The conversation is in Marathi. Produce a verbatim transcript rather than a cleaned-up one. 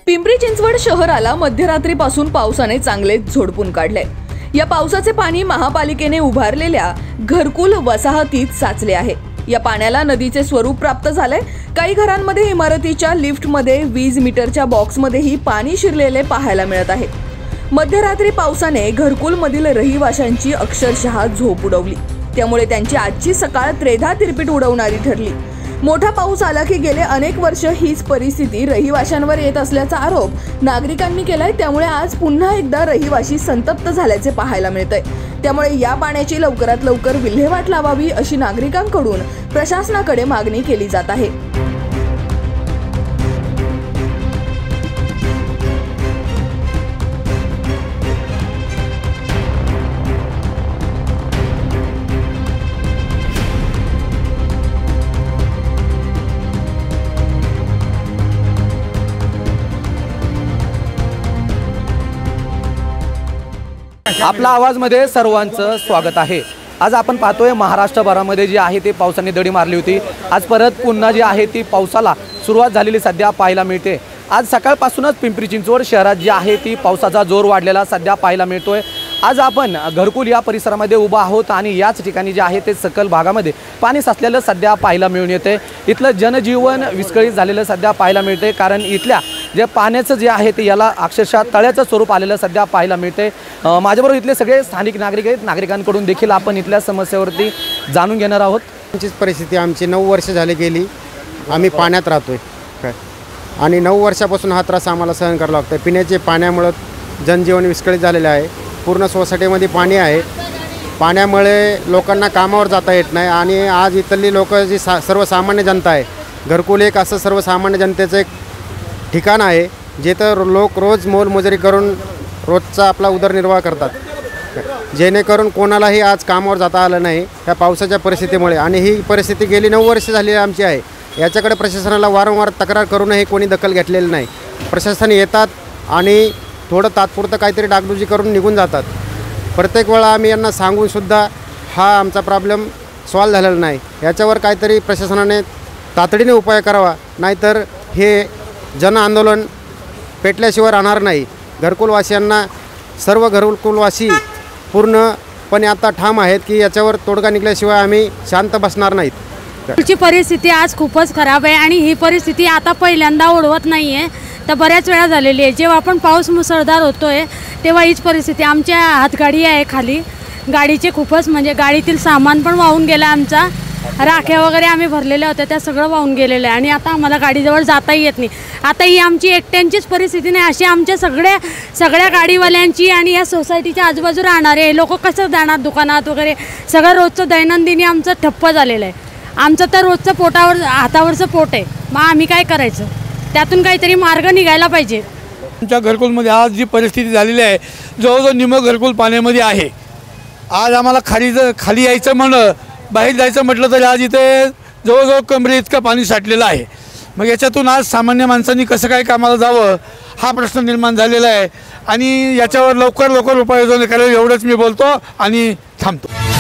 पिंपरी चिंचवड शहराला मध्यरात्रीपासून पावसाने चांगलेच झोडपून काढले। या पावसाचे पाणी महापालिकेने उभारलेल्या घरकुल वसाहतीत साचले आहे। या पाण्याला नदीचे स्वरूप प्राप्त झाले। काही घरांमध्ये इमारतीच्या लिफ्टमध्ये वीज मीटरच्या बॉक्समध्येही पाणी शिरलेले पाहायला मिळत आहे। मध्यरात्री पावसाने घरकुलमधील रहिवाशांची अक्षरशः झोप उडवली, त्यामुळे त्यांची आजची सकाळ त्रेधा तिरपीट उडवणारी ठरली। मोठा पाऊस आला की गेले अनेक वर्ष हीच परिस्थिती रहिवाशांवर येत असल्याचा आरोप नागरिकांनी केलाय। त्यामुळे आज पुन्हा एकदा रहिवाशी संतप्त झाल्याचे पाहायला मिळतंय। त्यामुळे या पाण्याची लवकरात लवकर विल्हेवाट लावावी अशी नागरिकांकडून प्रशासनाकडे मागणी केली जात आहे। आपला आवाजमध्ये सर्वांचं स्वागत आहे। आज आपण पाहतोय महाराष्ट्रभरामध्ये जी आहे ती पावसाने दडी मारली होती। आज परत पुन्हा जी आहे ती पावसाला सुरुवात झालेली सध्या पाहायला मिळते। आज सकाळपासूनच पिंपरी चिंचवड शहरात जी आहे ती पावसाचा जोर वाढलेला सध्या पाहायला मिळतोय। आज आपण घरकुल या परिसरामध्ये उभा आहोत आणि याच ठिकाणी जे आहे ते सकल भागामध्ये पाणी साचलेलं सध्या पाहायला मिळून येते। इथलं जनजीवन विस्कळीत झालेलं सध्या पाहायला मिळते, कारण इथल्या जे पाण्याचं जे आहे ते याला अक्षरशः तळ्याचं स्वरूप आलेलं सध्या पाहायला मिळते। माझ्याबरोबर इथले सगळे स्थानिक नागरिक आहेत। नागरिकांकडून देखील आपण इथल्या समस्येवरती जाणून घेणार आहोत। आमचीच परिस्थिती आमची नऊ वर्ष झाली गेली, आम्ही पाण्यात राहतोय काय आणि नऊ वर्षापासून हा त्रास आम्हाला सहन करावा लागतो। पिण्याचे पाण्यामुळे जनजीवन विस्कळीत झालेले आहे। पूर्ण सोसायटीमध्ये पाणी आहे। पाण्यामुळे लोकांना कामावर जाता येत नाही आणि आज इथली लोक जी सा सर्वसामान्य जनता आहे, घरकुल एक असं सर्वसामान्य जनतेचं एक ठिकाण आहे जिथं लोक रोज मोलमजुरी करून रोजचा आपला उदरनिर्वाह करतात, जेणेकरून कोणालाही आज कामावर जाता आलं नाही ह्या पावसाच्या परिस्थितीमुळे। आणि ही परिस्थिती गेली नऊ वर्ष झालेली आमची आहे। याच्याकडे प्रशासनाला वारंवार तक्रार करूनही कोणी दखल घेतलेली नाही। प्रशासन येतात आणि थोडं तात्पुरतं काहीतरी डागडुजी करून निघून जातात। प्रत्येक वेळा आम्ही यांना सांगूनसुद्धा हा आमचा प्रॉब्लेम सॉल्व झालेला नाही। याच्यावर काहीतरी प्रशासनाने तातडीने उपाय करावा, नाहीतर हे जन आंदोलन पेटल्याशिवाय राहणार नाही। घरकुलवासियांना सर्व घरकुलवासी पूर्णपणे आता ठाम आहेत की याच्यावर तोडगा निघल्याशिवाय आम्ही शांत बसणार नाहीत। ची परिस्थिती आज खूपच खराब आहे आणि ही परिस्थिती आता पहिल्यांदा ओढवत नाही आहे, तर बऱ्याच वेळा झालेली आहे। जेव्हा आपण पाऊस मुसळधार होतोय तेव्हा हीच परिस्थिती। आमच्या हातगाडी आहे खाली, गाडीचे खूपच म्हणजे गाडीतील सामान पण वाहून गेलं, आमचा राख्या वगैरे आम्ही भरलेल्या होत्या त्या सगळं वाहून गेलेलं आहे आणि आता आम्हाला गाडीजवळ जाताही येत नाही। आता ही आमची एकट्यांचीच परिस्थिती नाही, अशी आमच्या सगळ्या सगळ्या गाडीवाल्यांची आणि या सोसायटीच्या आजूबाजू राहणारे लोक कसं जाणार दुकानात वगैरे, सगळं रोजचं दैनंदिनी आमचं ठप्प झालेलं आहे। आमचं तर रोजचं पोटावर हातावरचं पोट आहे, मग आम्ही काय करायचं? त्यातून काहीतरी मार्ग निघायला पाहिजे। आमच्या घरकुलमध्ये आज जी परिस्थिती झालेली आहे, जवळजवळ निम्मं घरकुल पाण्यामध्ये आहे। आज आम्हाला खाली जर खाली यायचं म्हणलं, बाहेर जायचं म्हटलं तरी आज इथे जवळजवळ कमरे इतकं पाणी साठलेलं आहे। मग याच्यातून आज सामान्य माणसांनी कसं काय कामाला जावं हा प्रश्न निर्माण झालेला आहे आणि याच्यावर लवकर लवकर उपाययोजना करावी एवढंच मी बोलतो आणि थांबतो।